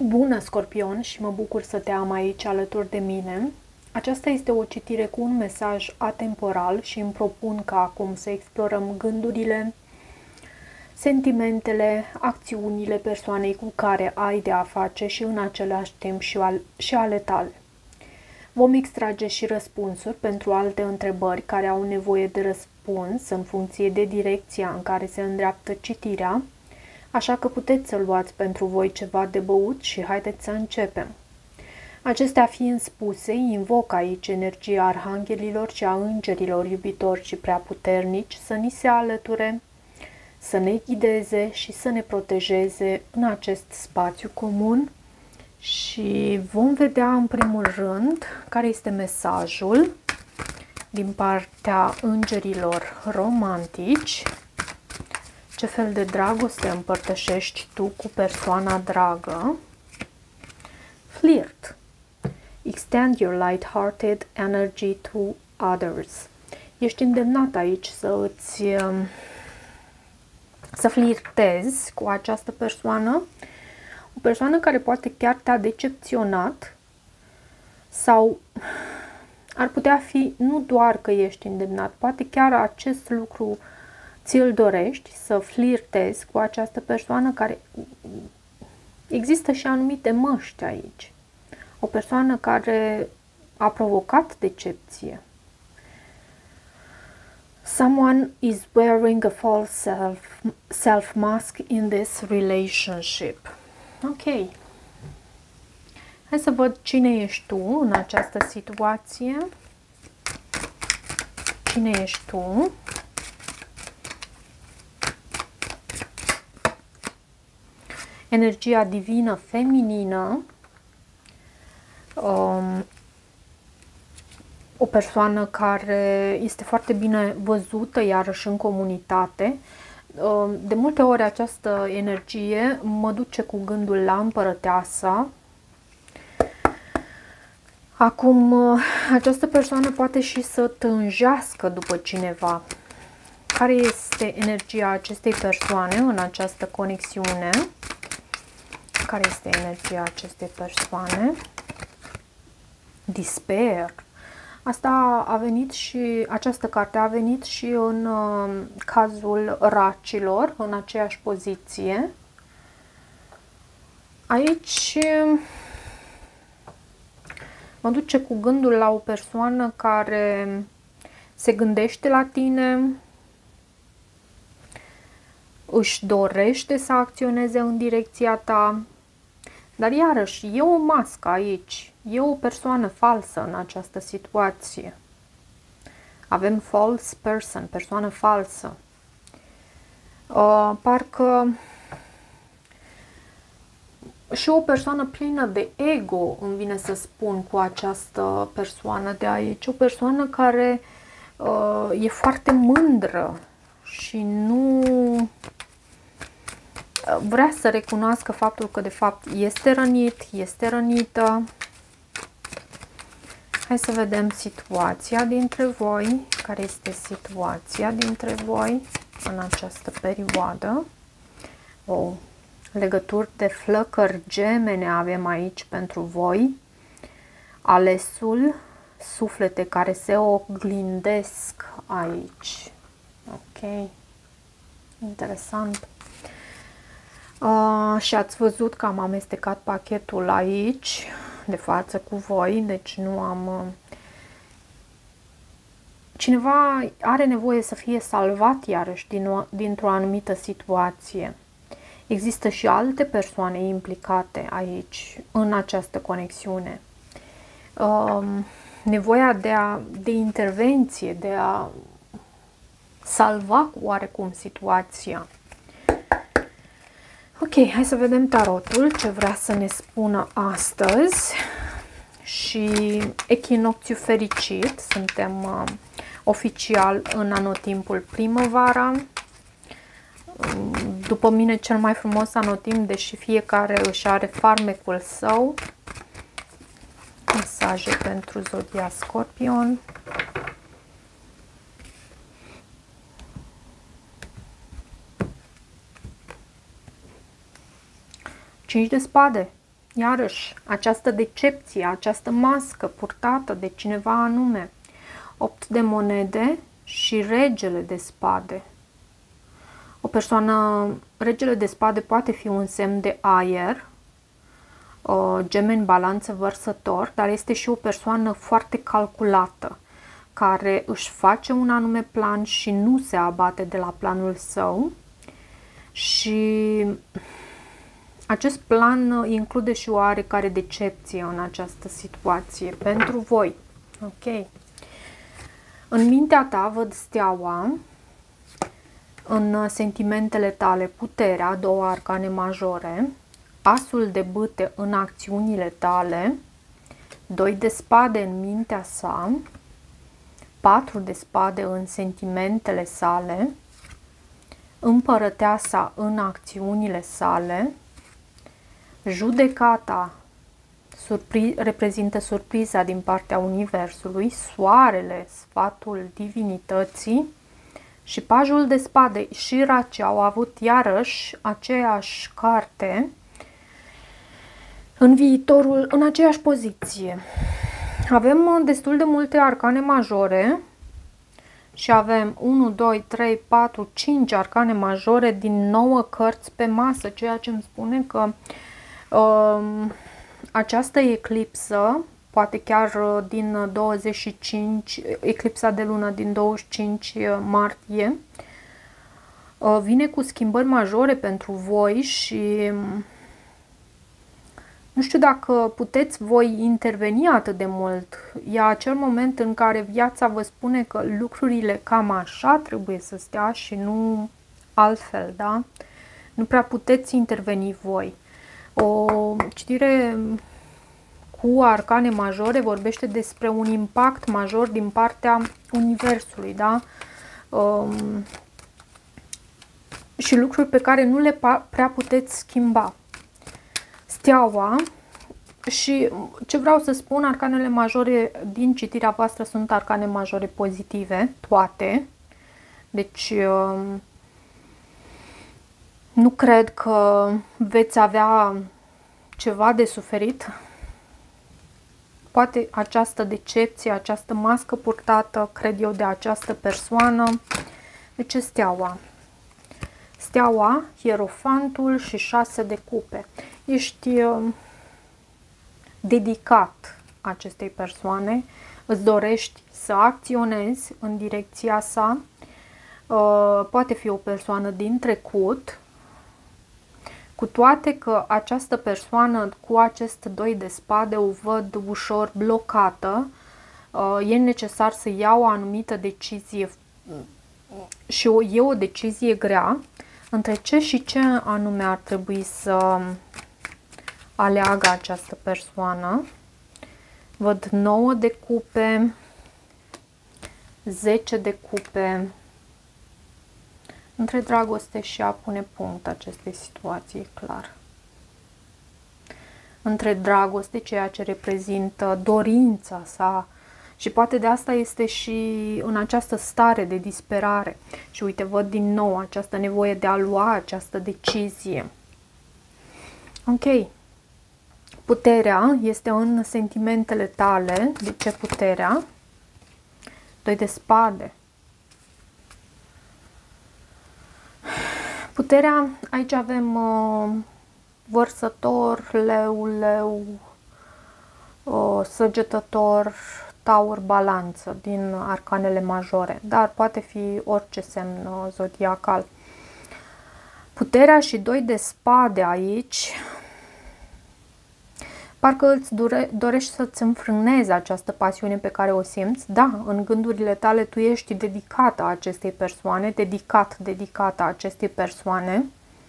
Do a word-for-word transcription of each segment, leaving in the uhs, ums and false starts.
Bună, Scorpion, și mă bucur să te am aici alături de mine. Aceasta este o citire cu un mesaj atemporal și îmi propun ca acum să explorăm gândurile, sentimentele, acțiunile persoanei cu care ai de a face și în același timp și, al, și ale tale. Vom extrage și răspunsuri pentru alte întrebări care au nevoie de răspuns în funcție de direcția în care se îndreaptă citirea, așa că puteți să luați pentru voi ceva de băut și haideți să începem. Acestea fiind spuse, invoc aici energia arhanghelilor și a îngerilor iubitori și prea puternici să ni se alăture, să ne ghideze și să ne protejeze în acest spațiu comun. Și vom vedea în primul rând care este mesajul din partea îngerilor romantici. Ce fel de dragoste împărtășești tu cu persoana dragă? Flirt. Extend your light-hearted energy to others. Ești îndemnat aici să îți să flirtezi cu această persoană, o persoană care poate chiar te-a decepționat sau ar putea fi nu doar că ești îndemnat, poate chiar acest lucru ți-l dorești, să flirtezi cu această persoană care există și anumite măști aici. O persoană care a provocat decepție. Someone is wearing a false self, self mask in this relationship. Ok. Hai să văd cine ești tu în această situație. Cine ești tu? Energia divină feminină, um, o persoană care este foarte bine văzută iarăși în comunitate. Um, de multe ori această energie mă duce cu gândul la împărăteasa. Acum, această persoană poate și să tânjească după cineva. Care este energia acestei persoane în această conexiune? Care este energia acestei persoane? Despair. Asta a venit și, această carte a venit și în uh, cazul racilor, în aceeași poziție. Aici mă duce cu gândul la o persoană care se gândește la tine, își dorește să acționeze în direcția ta, dar iarăși e o mască aici, e o persoană falsă în această situație. Avem false person, persoană falsă. Uh, parcă și o persoană plină de ego îmi vine să spun cu această persoană de aici. O persoană care uh, e foarte mândră și nu vrea să recunoască faptul că de fapt este rănit, este rănită. Hai să vedem situația dintre voi. Care este situația dintre voi în această perioadă? O legături de flăcări gemene avem aici pentru voi. Alesul, suflete care se oglindesc aici. Ok. Interesant. Uh, și ați văzut că am amestecat pachetul aici, de față cu voi, deci nu am... Uh, cineva are nevoie să fie salvat iarăși din o, dintr-o anumită situație. Există și alte persoane implicate aici, în această conexiune. Uh, nevoia de, a, de intervenție, de a salva oarecum situația. Ok, hai să vedem tarotul, ce vrea să ne spună astăzi. Și echinocțiu fericit, suntem uh, oficial în anotimpul primăvara. După mine cel mai frumos anotimp, deși fiecare își are farmecul său. Mesaje pentru zodia Scorpion. cinci de spade. Iarăși, această decepție, această mască purtată de cineva anume. Opt de monede și regele de spade. O persoană, regele de spade poate fi un semn de aer, Gemeni, Balanță, Vărsător, dar este și o persoană foarte calculată, care își face un anume plan și nu se abate de la planul său. Și acest plan include și o oarecare decepție în această situație pentru voi. Ok. În mintea ta văd steaua, în sentimentele tale puterea, două arcane majore, asul de bâte în acțiunile tale, doi de spade în mintea sa, patru de spade în sentimentele sale, împărăteasa în acțiunile sale, judecata surpri reprezintă surpriza din partea Universului, soarele, sfatul divinității și pajul de spade și racea au avut iarăși aceeași carte în viitorul, în aceeași poziție. Avem destul de multe arcane majore și avem unu, doi, trei, patru, cinci arcane majore din nouă cărți pe masă, ceea ce îmi spune că um, această eclipsă, poate chiar din douăzeci și cinci, eclipsa de lună din douăzeci și cinci martie, vine cu schimbări majore pentru voi și nu știu dacă puteți voi interveni atât de mult. E acel moment în care viața vă spune că lucrurile cam așa trebuie să stea și nu altfel, da? Nu prea puteți interveni voi. O citire cu arcane majore vorbește despre un impact major din partea Universului, da? Um, și lucruri pe care nu le prea puteți schimba. Steaua și ce vreau să spun, arcanele majore din citirea voastră sunt arcane majore pozitive, toate. Deci nu cred că veți avea ceva de suferit. Poate această decepție, această mască purtată, cred eu, de această persoană. De ce steaua? Steaua, hierofantul și șase de cupe. Ești uh, dedicat acestei persoane, îți dorești să acționezi în direcția sa, uh, poate fi o persoană din trecut, cu toate că această persoană cu acest doi de spade o văd ușor blocată, uh, e necesar să ia o anumită decizie și o, e o decizie grea. Între ce și ce anume ar trebui să aleagă această persoană? Văd nouă de cupe, zece de cupe. Între dragoste și a pune punct acestei situații, e clar. Între dragoste, ceea ce reprezintă dorința sa, și poate de asta este și în această stare de disperare. Și uite, văd din nou această nevoie de a lua această decizie. Ok. Puterea este în sentimentele tale. De ce puterea? Doi de spade. Puterea, aici avem uh, vărsător, leu, leu, uh, săgetător, taur, balanță din arcanele majore, dar poate fi orice semn zodiacal. Puterea și doi de spade aici, parcă îți dure, dorești să-ți înfrânezi această pasiune pe care o simți. Da, în gândurile tale tu ești dedicată acestei persoane, dedicat, dedicată acestei persoane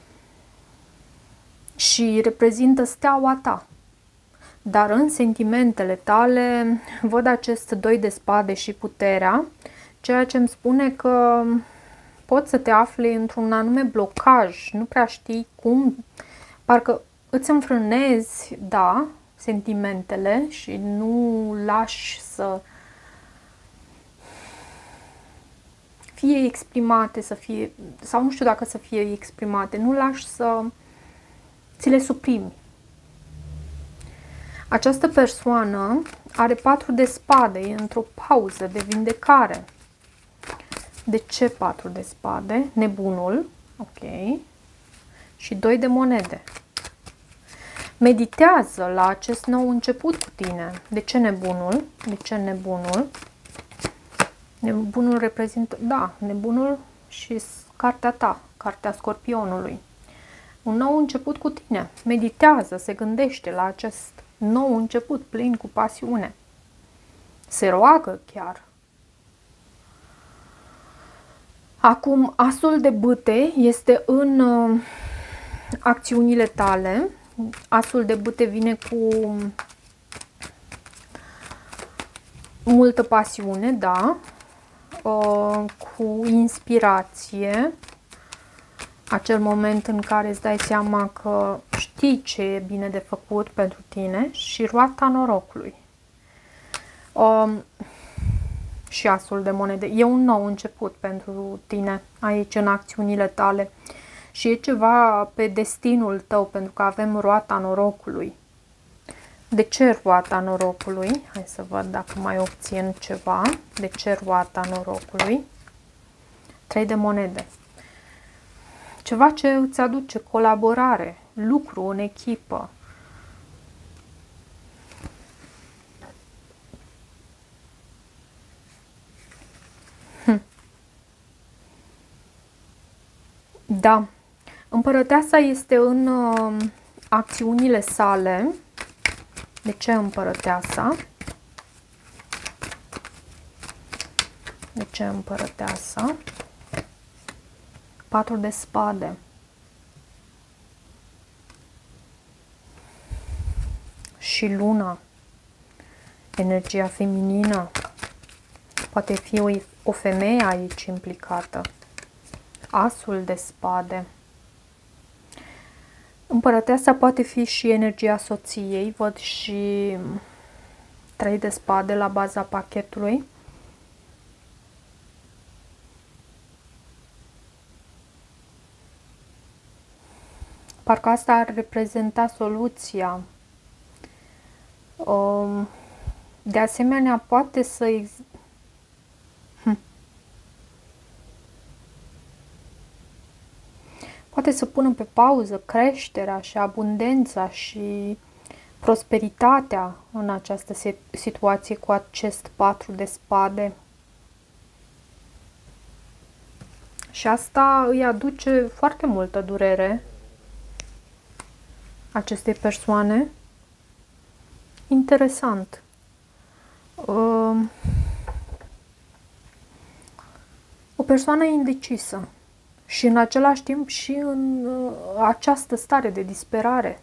și reprezintă steaua ta. Dar în sentimentele tale văd acest doi de spade și puterea, ceea ce îmi spune că poți să te afli într-un anume blocaj, nu prea știi cum, parcă îți înfrânezi, da, sentimentele și nu lași să fie exprimate, să fie, sau nu știu dacă să fie exprimate, nu lași să ți le suprimi. Această persoană are patru de spade, e într-o pauză de vindecare. De ce patru de spade? Nebunul, ok, și doi de monede. Meditează la acest nou început cu tine. De ce nebunul? De ce nebunul? Nebunul reprezintă, da, nebunul și cartea ta, cartea Scorpionului. Un nou început cu tine. Meditează, se gândește la acest nou început plin cu pasiune. Se roagă chiar. Acum, asul de bâte este în uh, acțiunile tale. Asul de bâte vine cu multă pasiune, da, uh, cu inspirație. Acel moment în care îți dai seama că știi ce e bine de făcut pentru tine și roata norocului. Um, și asul de monede. E un nou început pentru tine aici în acțiunile tale și e ceva pe destinul tău, pentru că avem roata norocului. De ce roata norocului? Hai să văd dacă mai obțin ceva. De ce roata norocului? Trei de monede. Ceva ce îți aduce colaborare, lucru în echipă. Hm. Da. Împărăteasa este în uh, acțiunile sale. De ce împărăteasa? De ce împărăteasa? Patru de spade. Și luna. Energia feminină. Poate fi o, o femeie aici implicată. Asul de spade. Împărăteasa poate fi și energia soției. Văd și trei de spade la baza pachetului. Parcă asta ar reprezenta soluția. De asemenea, poate să ex... hm. poate să pună pe pauză creșterea și abundența și prosperitatea în această situație cu acest patru de spade. Și asta îi aduce foarte multă durere acestei persoane. Interesant. O persoană indecisă și în același timp și în această stare de disperare.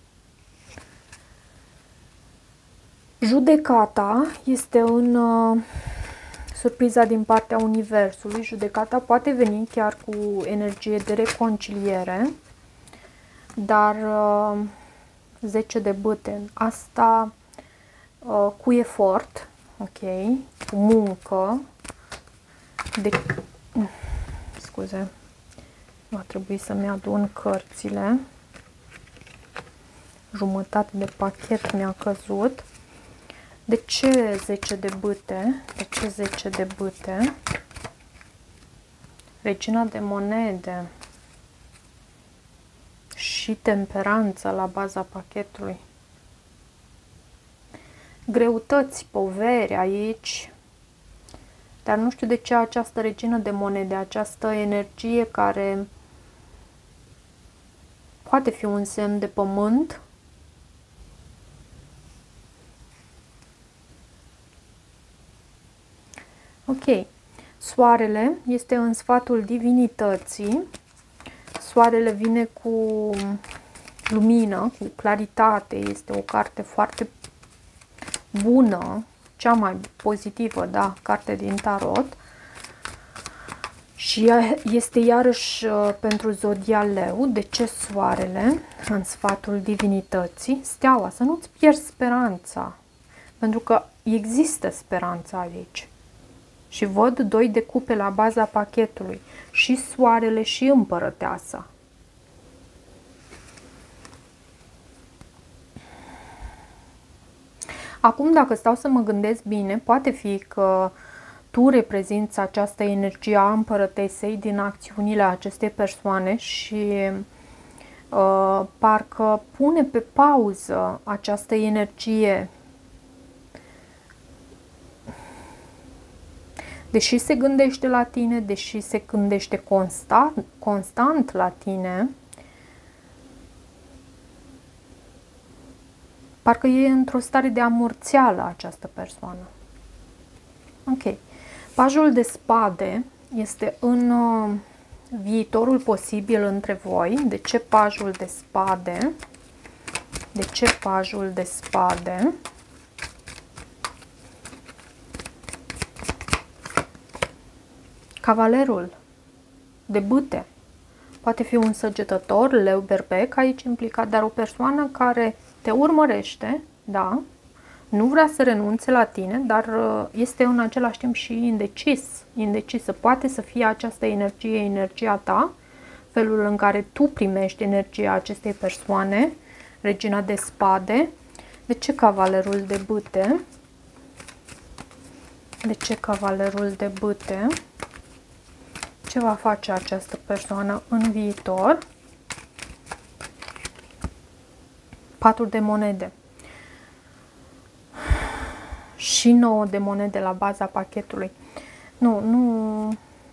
Judecata este în surpriza din partea Universului. Judecata poate veni chiar cu energie de reconciliere, dar zece de bâte, asta uh, cu efort, ok, cu muncă, de... scuze, va trebui să-mi adun cărțile, jumătate de pachet mi-a căzut. De ce zece de bâte? De ce zece de bâte? Regina de monede și temperanța la baza pachetului. Greutăți, poveri aici, dar nu știu de ce această regină de monede, această energie care poate fi un semn de pământ, ok. Soarele este în sfatul divinității. Soarele vine cu lumină, cu claritate, este o carte foarte bună, cea mai pozitivă, da, carte din tarot. Și este iarăși pentru zodia Leu. De ce soarele în sfatul divinității? Steaua, să nu-ți pierzi speranța, pentru că există speranța aici. Și văd doi de cupe la baza pachetului, și soarele și împărăteasa. Acum, dacă stau să mă gândesc bine, poate fi că tu reprezinți această energie a împărătesei din acțiunile acestei persoane și uh, parcă pune pe pauză această energie. Deși se gândește la tine, deși se gândește constant, constant la tine, parcă e într-o stare de amorțeală această persoană. Ok. Pajul de spade este în uh, viitorul posibil între voi. De ce pajul de spade? De ce pajul de spade? Cavalerul de bâte. Poate fi un săgetător, leu, berbec aici implicat, dar o persoană care te urmărește, da, nu vrea să renunțe la tine, dar este în același timp și indecis, indecisă. Poate să fie această energie, energia ta, felul în care tu primești energia acestei persoane, regina de spade. De ce cavalerul de bâte? De ce cavalerul de bâte? Ce va face această persoană în viitor? patru de monede. Și nouă de monede la baza pachetului. Nu, nu,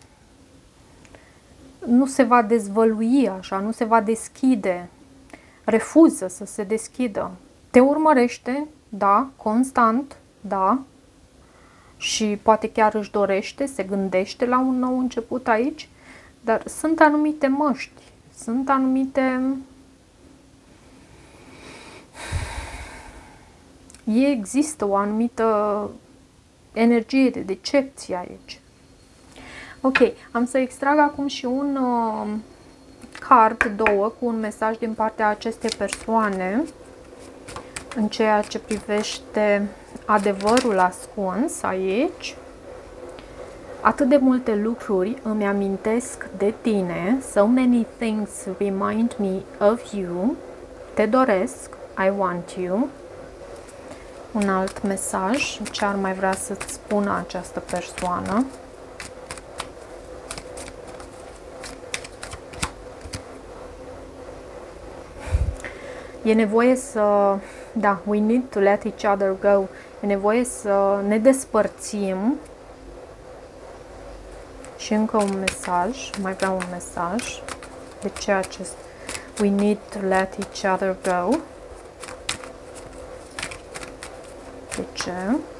nu se va dezvălui așa, nu se va deschide. Refuză să se deschidă. Te urmărește, da, constant, da. Și poate chiar își dorește, se gândește la un nou început aici, dar sunt anumite măști, sunt anumite... Există o anumită energie de decepție aici. Ok, am să extrag acum și un uh, card, două, cu un mesaj din partea acestei persoane în ceea ce privește adevărul ascuns aici. Atât de multe lucruri îmi amintesc de tine. So many things remind me of you. Te doresc. I want you. Un alt mesaj. Ce ar mai vrea să-ți spună această persoană? E nevoie să... Da, we need to let each other go. E nevoie să ne despărțim. Și încă un mesaj. Mai vreau un mesaj. De ce acest? We need to let each other go. De ce?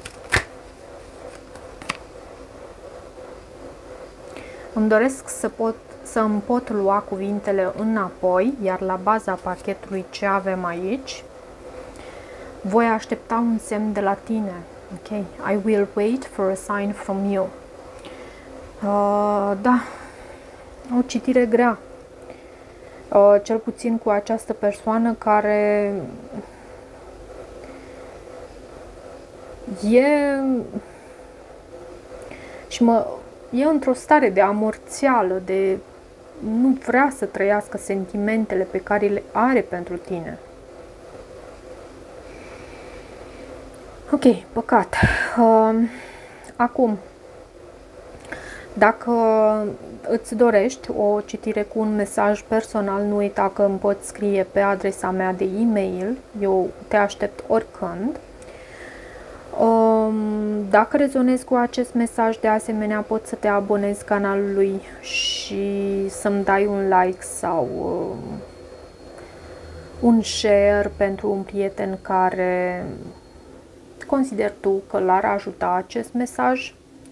Îmi doresc să pot să îmi pot lua cuvintele înapoi, iar la baza pachetului ce avem aici, voi aștepta un semn de la tine. Ok? I will wait for a sign from you. Uh, da, o citire grea. Uh, cel puțin cu această persoană care e și mă e într-o stare de amorțeală, de nu vrea să trăiască sentimentele pe care le are pentru tine. Ok, păcat. Uh, acum, dacă îți dorești o citire cu un mesaj personal, nu uita că îmi poți scrie pe adresa mea de e-mail. Eu te aștept oricând. Dacă rezonezi cu acest mesaj, de asemenea, poți să te abonezi canalului și să-mi dai un like sau un share pentru un prieten care consider tu că l-ar ajuta acest mesaj.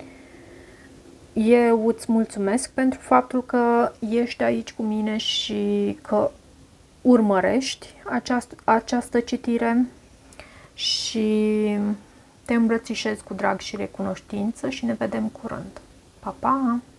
Eu îți mulțumesc pentru faptul că ești aici cu mine și că urmărești această, această citire și te îmbrățișez cu drag și recunoștință și ne vedem curând. Pa, pa!